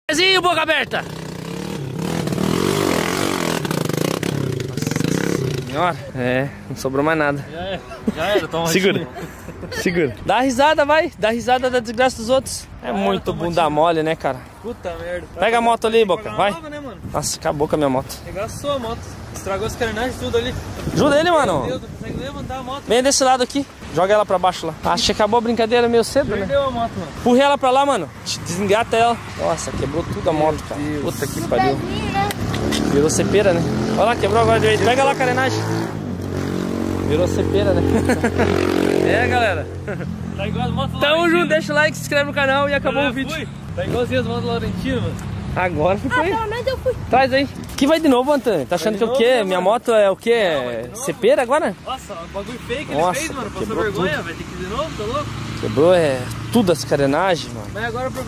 Pezinho, boca aberta. Nossa senhora. É, não sobrou mais nada. Já era, toma. Segura. Segura. Dá risada, vai. Dá risada da desgraça dos outros. É muito bunda mole, né, cara? Puta merda. Pega a moto ali, Boca. Vai. Nova, né, mano? Nossa, acabou com a minha moto. Regaçou a moto. Estragou as carenagens tudo ali. Ajuda ele, mano. Meu Deus, não consegue levantar a moto. Vem desse lado aqui. Joga ela pra baixo lá. Acho que acabou a brincadeira meio cedo, né? Perdeu a moto, mano. Empurra ela pra lá, mano. Desengata ela. Nossa, quebrou tudo a moto, cara. Puta que pariu. Virou cepeira, né? Olha lá, quebrou agora de vez. Pega lá a carenagem. Virou cepeira, né? É, galera. Tá igual as motos Tamo junto, deixa o like, se inscreve no canal e acabou o vídeo. Tá igualzinho as motos Laurentino, mano. Agora ficou aí. Pelo menos eu fui. Traz aí. Que vai de novo, Antônio? Tá achando que é o quê? Minha moto é o quê? Cepeira agora? Nossa, o bagulho feio que Nossa, ele fez, mano. Passou quebrou vergonha, vai ter que ir de novo, tá louco? Quebrou tudo as carenagens, mano. Mas agora